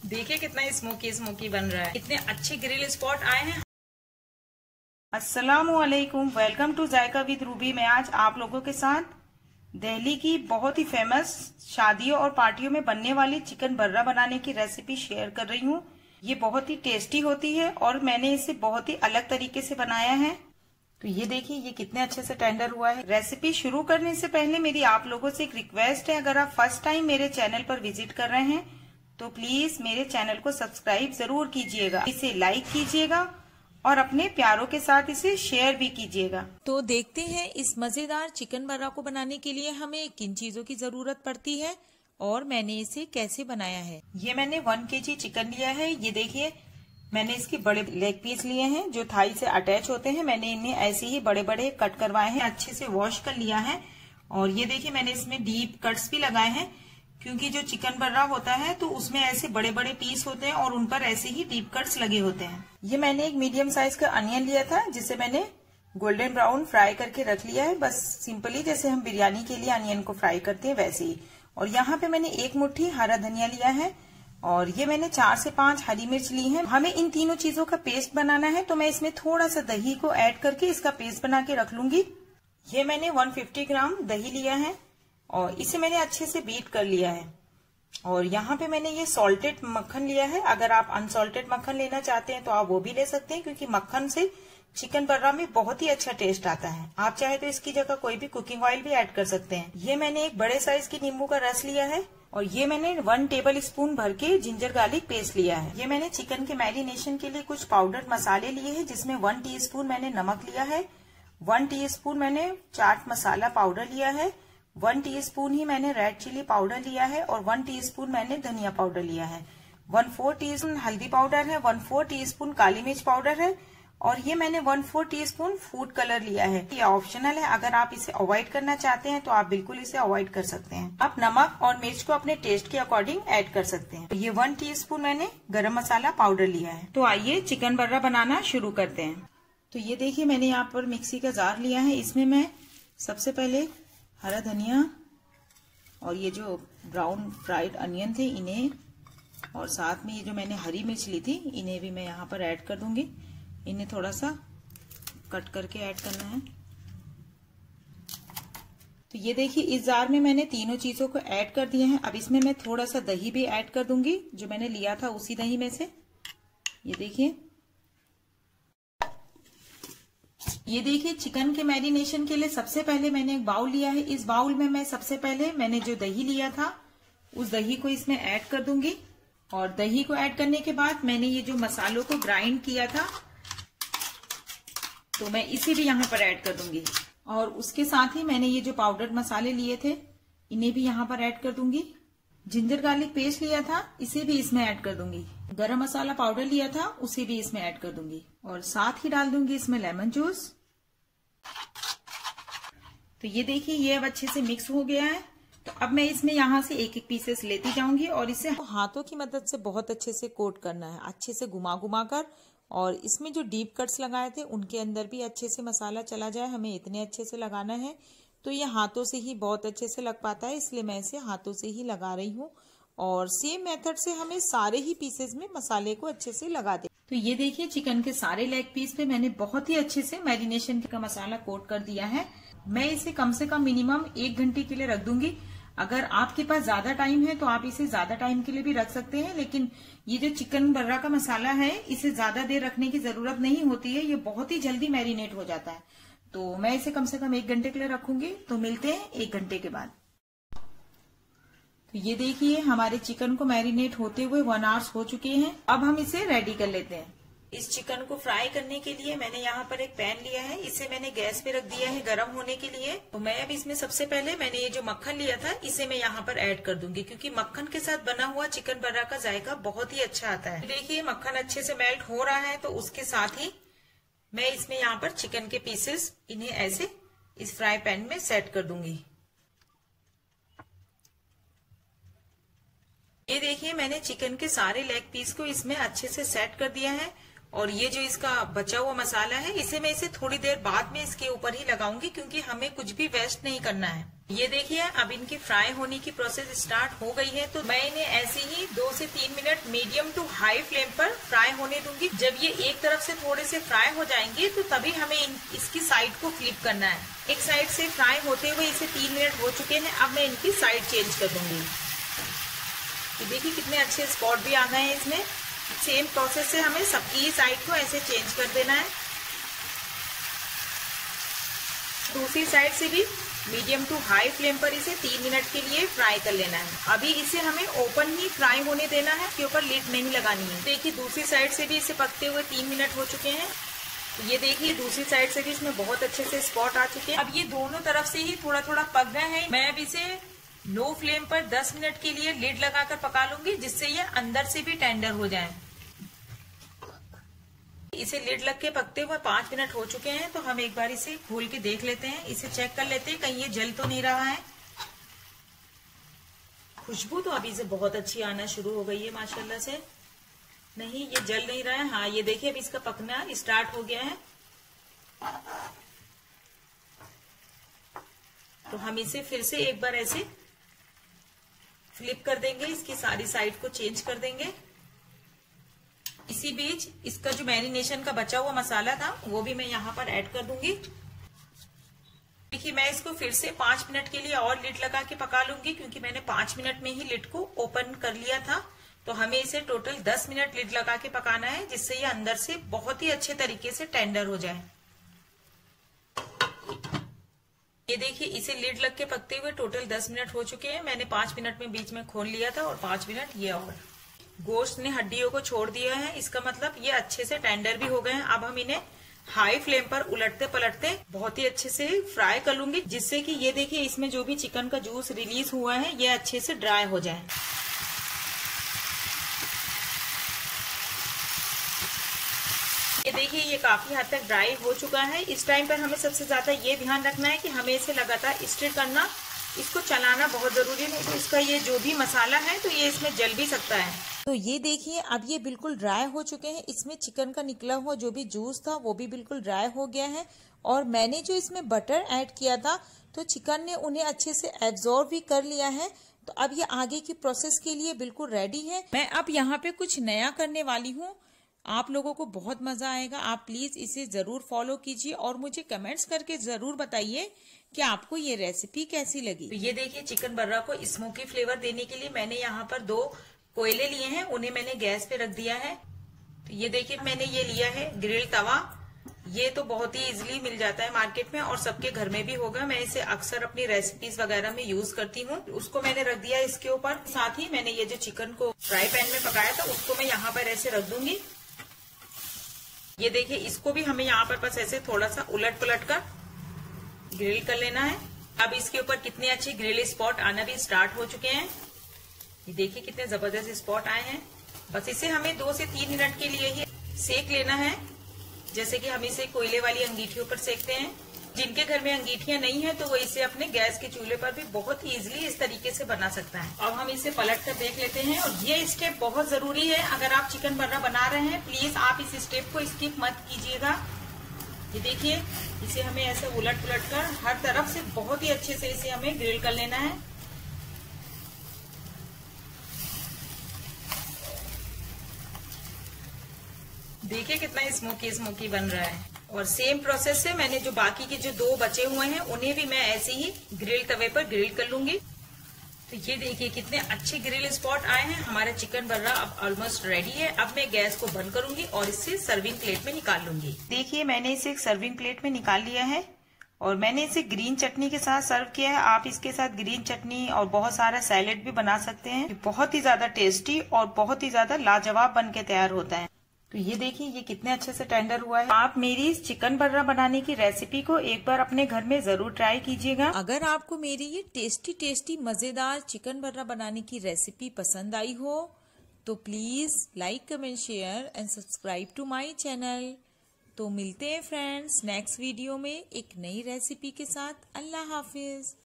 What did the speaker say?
देखिए कितना smoky smoky बन रहा है, इतने अच्छे ग्रिल स्पॉट आए हैं। अस्सलामुअलैकुम, welcome to Zaika with Ruby. मैं आज आप लोगों के साथ दिल्ली की बहुत ही फेमस शादियों और पार्टियों में बनने वाली चिकन बर्रा बनाने की रेसिपी शेयर कर रही हूँ। ये बहुत ही टेस्टी होती है और मैंने इसे बहुत ही अलग तरीके से बनाया है। तो ये देखिए ये कितने अच्छे से टेंडर हुआ है। रेसिपी शुरू करने से पहले मेरी आप लोगों से एक रिक्वेस्ट है, अगर आप फर्स्ट टाइम मेरे चैनल पर विजिट कर रहे हैं तो प्लीज मेरे चैनल को सब्सक्राइब जरूर कीजिएगा, इसे लाइक कीजिएगा और अपने प्यारों के साथ इसे शेयर भी कीजिएगा। तो देखते हैं इस मजेदार चिकन बर्रा को बनाने के लिए हमें किन चीजों की जरूरत पड़ती है और मैंने इसे कैसे बनाया है। ये मैंने 1 kg चिकन लिया है। ये देखिए मैंने इसके बड़े लेग पीस लिए हैं जो थाई से अटैच होते हैं। मैंने इन्हें ऐसे ही बड़े बड़े कट करवाए हैं, अच्छे से वॉश कर लिया है। और ये देखिए मैंने इसमें डीप कट्स भी लगाए हैं, क्योंकि जो चिकन बर्रा होता है तो उसमें ऐसे बड़े बड़े पीस होते हैं और उन पर ऐसे ही डीप कट्स लगे होते हैं। ये मैंने एक मीडियम साइज का अनियन लिया था, जिसे मैंने गोल्डन ब्राउन फ्राई करके रख लिया है, बस सिंपली जैसे हम बिरयानी के लिए अनियन को फ्राई करते हैं वैसे ही। और यहाँ पे मैंने 1 मुट्ठी हरा धनिया लिया है और ये मैंने 4 से 5 हरी मिर्च ली है। हमें इन तीनों चीजों का पेस्ट बनाना है, तो मैं इसमें थोड़ा सा दही को ऐड करके इसका पेस्ट बना के रख लूंगी। ये मैंने 150 ग्राम दही लिया है और इसे मैंने अच्छे से बीट कर लिया है। और यहाँ पे मैंने ये सॉल्टेड मक्खन लिया है। अगर आप अनसॉल्टेड मक्खन लेना चाहते हैं तो आप वो भी ले सकते हैं, क्योंकि मक्खन से चिकन बर्रा में बहुत ही अच्छा टेस्ट आता है। आप चाहे तो इसकी जगह कोई भी कुकिंग ऑयल भी ऐड कर सकते हैं। ये मैंने एक बड़े साइज की नींबू का रस लिया है और ये मैंने 1 टेबल स्पून भर के जिंजर गार्लिक पेस्ट लिया है। ये मैंने चिकन के मैरिनेशन के लिए कुछ पाउडर मसाले लिए हैं, जिसमें 1 टीस्पून मैंने नमक लिया है, 1 टीस्पून मैंने चाट मसाला पाउडर लिया है, 1 टीस्पून ही मैंने रेड चिली पाउडर लिया है और 1 टीस्पून मैंने धनिया पाउडर लिया है, 1/4 टीस्पून हल्दी पाउडर है, 1/4 टीस्पून काली मिर्च पाउडर है और ये मैंने 1/4 टीस्पून फूड कलर लिया है। ये ऑप्शनल है, अगर आप इसे अवॉइड करना चाहते हैं तो आप बिल्कुल इसे अवॉइड कर सकते हैं। आप नमक और मिर्च को अपने टेस्ट के अकॉर्डिंग ऐड कर सकते हैं। ये 1 टीस्पून मैंने गरम मसाला पाउडर लिया है। तो आइए चिकन बर्रा बनाना शुरू करते हैं। तो ये देखिए मैंने यहाँ पर मिक्सी का जार लिया है। इसमें मैं सबसे पहले हरा धनिया और ये जो ब्राउन फ्राइड अनियन थे इन्हें, और साथ में ये जो मैंने हरी मिर्च ली थी इन्हें भी मैं यहाँ पर ऐड कर दूंगी। इन्हें थोड़ा सा कट करके ऐड करना है। तो ये देखिए इस जार में मैंने तीनों चीजों को ऐड कर दिए हैं। अब इसमें मैं थोड़ा सा दही भी ऐड कर दूंगी, जो मैंने लिया था उसी दही में से। ये देखिए चिकन के मैरिनेशन के लिए सबसे पहले मैंने एक बाउल लिया है। इस बाउल में मैं सबसे पहले मैंने जो दही लिया था उस दही को इसमें ऐड कर दूंगी। और दही को ऐड करने के बाद मैंने ये जो मसालों को ग्राइंड किया था तो मैं इसे भी यहाँ पर ऐड कर दूंगी। और उसके साथ ही मैंने ये जो पाउडर्ड मसाले लिए थे इन्हें भी यहाँ पर ऐड कर दूंगी। जिंजर गार्लिक पेस्ट लिया था इसे भी इसमें ऐड कर दूंगी। गरम मसाला पाउडर लिया था उसे भी इसमें ऐड कर दूंगी और साथ ही डाल दूंगी इसमें लेमन जूस। तो ये देखिए ये अब अच्छे से मिक्स हो गया है। तो अब मैं इसमें यहाँ से एक एक पीसेस लेती जाऊंगी और इसे हाथों की मदद से बहुत अच्छे से कोट करना है, अच्छे से घुमा घुमा कर। और इसमें जो डीप कट्स लगाए थे उनके अंदर भी अच्छे से मसाला चला जाए, हमें इतने अच्छे से लगाना है। तो ये हाथों से ही बहुत अच्छे से लग पाता है, इसलिए मैं इसे हाथों से ही लगा रही हूँ। और सेम मेथड से हमें सारे ही पीसेस में मसाले को अच्छे से लगा दे। तो ये देखिए चिकन के सारे लेग पीस पे मैंने बहुत ही अच्छे से मैरिनेशन का मसाला कोट कर दिया है। मैं इसे कम से कम मिनिमम 1 घंटे के लिए रख दूंगी। अगर आपके पास ज्यादा टाइम है तो आप इसे ज्यादा टाइम के लिए भी रख सकते हैं, लेकिन ये जो चिकन बर्रा का मसाला है इसे ज्यादा देर रखने की जरूरत नहीं होती है, ये बहुत ही जल्दी मैरिनेट हो जाता है। तो मैं इसे कम से कम 1 घंटे के लिए रखूंगी। तो मिलते हैं 1 घंटे के बाद। तो ये देखिए हमारे चिकन को मैरिनेट होते हुए 1 आवर्स हो चुके हैं। अब हम इसे रेडी कर लेते हैं। इस चिकन को फ्राई करने के लिए मैंने यहाँ पर एक पैन लिया है, इसे मैंने गैस पे रख दिया है गर्म होने के लिए। तो मैं अब इसमें सबसे पहले मैंने ये जो मक्खन लिया था इसे मैं यहाँ पर ऐड कर दूंगी, क्योंकि मक्खन के साथ बना हुआ चिकन बर्रा का जायका बहुत ही अच्छा आता है। देखिए मक्खन अच्छे से मेल्ट हो रहा है, तो उसके साथ ही मैं इसमें यहाँ पर चिकन के पीसेस इन्हें ऐसे इस फ्राई पैन में सेट कर दूंगी। ये देखिए मैंने चिकन के सारे लेग पीस को इसमें अच्छे से सेट कर दिया है। और ये जो इसका बचा हुआ मसाला है इसे मैं इसे थोड़ी देर बाद में इसके ऊपर ही लगाऊंगी, क्योंकि हमें कुछ भी वेस्ट नहीं करना है। ये देखिए अब इनकी फ्राई होने की प्रोसेस स्टार्ट हो गई है, तो मैं इन्हें ऐसे ही 2 से 3 minute medium to high flame पर फ्राई होने दूंगी। जब ये एक तरफ से थोड़े से फ्राई हो जाएंगे तो तभी हमें इसकी साइड को फ्लिप करना है। एक साइड से फ्राई होते हुए इसे 3 मिनट हो चुके हैं। अब मैं इनकी साइड चेंज कर दूंगी। ये देखिए कितने अच्छे स्पॉट भी आ गए हैं इसमें। सेम प्रोसेस से हमें सबकी साइड को ऐसे चेंज कर देना है। दूसरी साइड से भी मीडियम टू हाई फ्लेम पर इसे 3 मिनट के लिए फ्राई कर लेना है। अभी इसे हमें ओपन ही फ्राई होने देना है, इसके ऊपर लिड नहीं लगानी है। देखिए दूसरी साइड से भी इसे पकते हुए 3 मिनट हो चुके हैं। ये देखिए दूसरी साइड से भी इसमें बहुत अच्छे से स्पॉट आ चुके हैं। अब ये दोनों तरफ से ही थोड़ा थोड़ा पक गए हैं। मैं अब इसे लो फ्लेम पर 10 मिनट के लिए लिड लगाकर पका लूंगी, जिससे ये अंदर से भी टेंडर हो जाए। इसे लिड लग के पकते हुए 5 मिनट हो चुके हैं, तो हम एक बार इसे खोल के देख लेते हैं। इसे चेक कर लेते हैं कहीं ये जल तो नहीं रहा है। खुशबू तो अभी से बहुत अच्छी आना शुरू हो गई है माशाल्लाह से। नहीं, ये जल नहीं रहा है। हाँ, ये देखिए अभी इसका पकना स्टार्ट हो गया है। तो हम इसे फिर से एक बार ऐसे फ्लिप कर देंगे, इसकी सारी साइड को चेंज कर देंगे। इसी बीच इसका जो मैरिनेशन का बचा हुआ मसाला था वो भी मैं यहाँ पर ऐड कर दूंगी। देखिए मैं इसको फिर से 5 मिनट के लिए और लिड लगा के पका लूंगी, क्योंकि मैंने 5 मिनट में ही लिड को ओपन कर लिया था। तो हमें इसे टोटल 10 मिनट लिड लगा के पकाना है, जिससे ये अंदर से बहुत ही अच्छे तरीके से टेंडर हो जाए। ये देखिए इसे लिड लग के पकते हुए टोटल 10 मिनट हो चुके हैं। मैंने 5 मिनट में बीच में खोल लिया था और 5 मिनट ये और गोश्त ने हड्डियों को छोड़ दिया है। इसका मतलब ये अच्छे से टेंडर भी हो गए हैं। अब हम इन्हें हाई फ्लेम पर उलटते पलटते बहुत ही अच्छे से फ्राई कर लूंगी, जिससे कि ये देखिए इसमें जो भी चिकन का जूस रिलीज हुआ है ये अच्छे से ड्राई हो जाए। ये देखिए ये काफी हद तक ड्राई हो चुका है। इस टाइम पर हमें सबसे ज्यादा ये ध्यान रखना है कि हमें इसे लगातार स्टिर करना, इसको चलाना बहुत जरूरी है। तो इसका ये जो भी मसाला है तो ये इसमें जल भी सकता है। तो ये देखिए अब ये बिल्कुल ड्राई हो चुके हैं। इसमें चिकन का निकला हुआ जो भी जूस था वो भी बिल्कुल ड्राई हो गया है। और मैंने जो इसमें बटर ऐड किया था तो चिकन ने उन्हें अच्छे से एब्जॉर्ब भी कर लिया है। तो अब ये आगे की प्रोसेस के लिए बिल्कुल रेडी है। मैं अब यहाँ पे कुछ नया करने वाली हूँ। आप लोगों को बहुत मजा आएगा। आप प्लीज इसे जरूर फॉलो कीजिए और मुझे कमेंट्स करके जरूर बताइए कि आपको ये रेसिपी कैसी लगी। तो ये देखिए चिकन बर्रा को स्मोकी फ्लेवर देने के लिए मैंने यहाँ पर 2 कोयले लिए हैं, उन्हें मैंने गैस पे रख दिया है। तो ये देखिए मैंने ये लिया है ग्रिल तवा। ये तो बहुत ही इजीली मिल जाता है मार्केट में और सबके घर में भी होगा। मैं इसे अक्सर अपनी रेसिपीज वगैरह में यूज करती हूँ। उसको मैंने रख दिया इसके ऊपर। साथ ही मैंने ये जो चिकन को फ्राई पैन में पकाया था उसको मैं यहाँ पर ऐसे रख दूंगी। ये देखिए इसको भी हमें यहाँ पर बस ऐसे थोड़ा सा उलट पलट कर ग्रिल कर लेना है। अब इसके ऊपर कितने अच्छे ग्रिल स्पॉट आना भी स्टार्ट हो चुके हैं। ये देखिए कितने जबरदस्त स्पॉट आए हैं। बस इसे हमें 2 से 3 मिनट के लिए ही सेक लेना है, जैसे कि हम इसे कोयले वाली अंगीठियों पर सेकते हैं। जिनके घर में अंगीठियां नहीं है तो वो इसे अपने गैस के चूल्हे पर भी बहुत इजीली इस तरीके से बना सकता है। अब हम इसे पलट कर देख लेते हैं। और ये स्टेप बहुत जरूरी है। अगर आप चिकन बर्रा बना रहे हैं प्लीज आप इस स्टेप को स्किप मत कीजिएगा। ये देखिए इसे हमें ऐसे उलट पुलट कर हर तरफ से बहुत ही अच्छे से इसे हमें ग्रिल कर लेना है। देखिए कितना स्मोकी स्मोकी बन रहा है। और सेम प्रोसेस से मैंने जो बाकी के जो 2 बचे हुए हैं उन्हें भी मैं ऐसे ही ग्रिल तवे पर ग्रिल कर लूंगी। तो ये देखिए कितने अच्छे ग्रिल स्पॉट आए हैं। हमारा चिकन बर्रा अब ऑलमोस्ट रेडी है। अब मैं गैस को बंद करूंगी और इससे सर्विंग प्लेट में निकाल लूंगी। देखिए मैंने इसे एक सर्विंग प्लेट में निकाल लिया है और मैंने इसे ग्रीन चटनी के साथ सर्व किया है। आप इसके साथ ग्रीन चटनी और बहुत सारा सैलेड भी बना सकते हैं। बहुत ही ज्यादा टेस्टी और बहुत ही ज्यादा लाजवाब बन के तैयार होता है। तो ये देखिए ये कितने अच्छे से टेंडर हुआ है। आप मेरी इस चिकन बर्रा बनाने की रेसिपी को एक बार अपने घर में जरूर ट्राई कीजिएगा। अगर आपको मेरी ये टेस्टी मजेदार चिकन बर्रा बनाने की रेसिपी पसंद आई हो तो please like comment share and subscribe to my channel. तो मिलते हैं फ्रेंड्स नेक्स्ट वीडियो में एक नई रेसिपी के साथ। अल्लाह हाफिज।